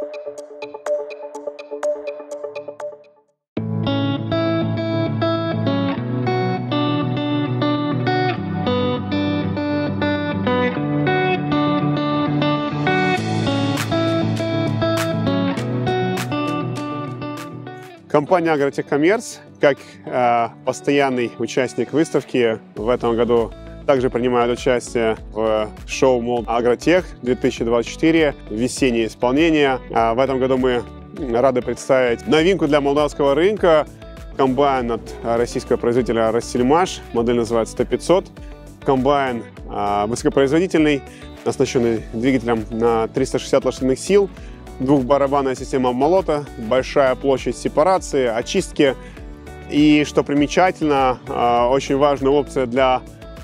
Компания Агротехкоммерс, как постоянный участник выставки, в этом году также принимает участие в шоу Молд Агротех 2024, весеннее исполнение. В этом году мы рады представить новинку для молдавского рынка. Комбайн от российского производителя Россельмаш, модель называется Т500. Комбайн высокопроизводительный, оснащенный двигателем на 360 лошадиных сил. Двухбарабанная система молота, большая площадь сепарации, очистки. И, что примечательно, очень важная опция для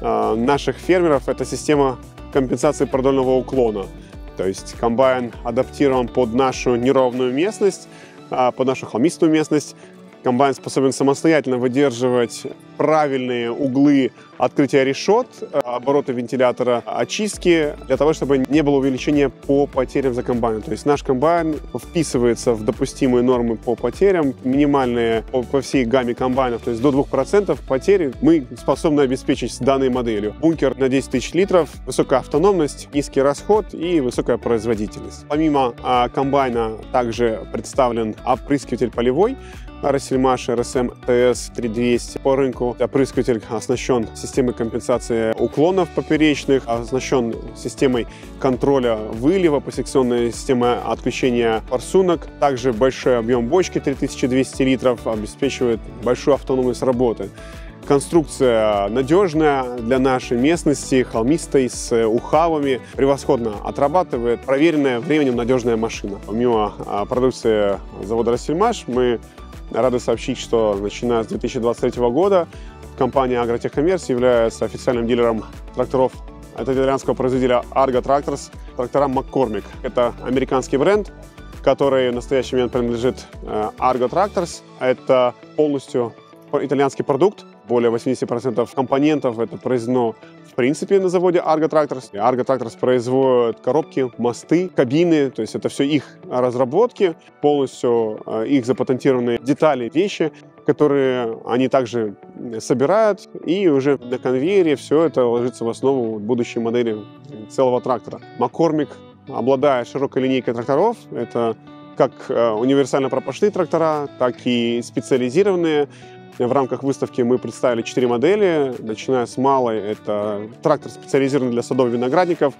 наших фермеров – это система компенсации продольного уклона. То есть комбайн адаптирован под нашу неровную местность, под нашу холмистую местность. Комбайн способен самостоятельно выдерживать правильные углы открытия решет, обороты вентилятора, очистки, для того, чтобы не было увеличения по потерям за комбайном. То есть наш комбайн вписывается в допустимые нормы по потерям, минимальные по всей гамме комбайнов, то есть до 2% потери мы способны обеспечить с данной моделью. Бункер на 10 тысяч литров, высокая автономность, низкий расход и высокая производительность. Помимо комбайна также представлен опрыскиватель полевой Россельмаш RSM TS 3200. По рынку опрыскиватель оснащен системой компенсации уклонов поперечных, оснащен системой контроля вылива, посекционной системой отключения форсунок. Также большой объем бочки 3200 литров обеспечивает большую автономность работы. Конструкция надежная для нашей местности, холмистой, с ухабами, превосходно отрабатывает проверенная временем надежная машина. Помимо продукции завода Россельмаш, мы рады сообщить, что начиная с 2023 года компания Агротехкоммерс является официальным дилером тракторов от итальянского производителя Argo Tractors, трактора McCormick. Это американский бренд, который в настоящий момент принадлежит Argo Tractors. Это полностью итальянский продукт. Более 80% компонентов это произведено в принципе на заводе Argo Tractors. Argo Tractors производит коробки, мосты, кабины, то есть это все их разработки, полностью их запатентированные детали, вещи, которые они также собирают, и уже на конвейере все это ложится в основу будущей модели целого трактора. McCormick обладает широкой линейкой тракторов, это как универсально-пропашные трактора, так и специализированные. В рамках выставки мы представили 4 модели, начиная с малой. Это трактор, специализированный для садов и виноградников,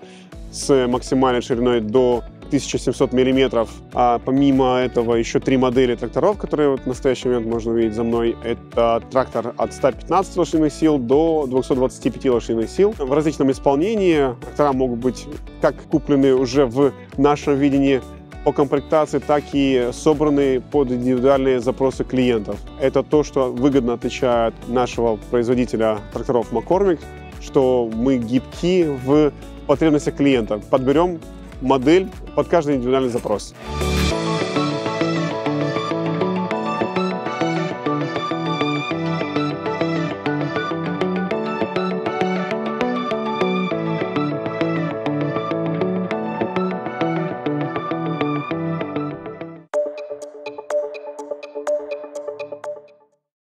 с максимальной шириной до 1700 мм. А помимо этого еще 3 модели тракторов, которые вот в настоящий момент можно увидеть за мной. Это трактор от 115 лошадиных сил до 225 лошадиных сил. В различном исполнении трактора могут быть как куплены уже в нашем видении по комплектации, так и собраны под индивидуальные запросы клиентов. Это то, что выгодно отличает нашего производителя тракторов McCormick, что мы гибки в потребностях клиента. Подберем модель под каждый индивидуальный запрос.